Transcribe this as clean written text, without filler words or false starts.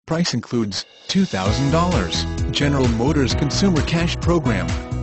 Price includes $2,000. General Motors Consumer Cash Program.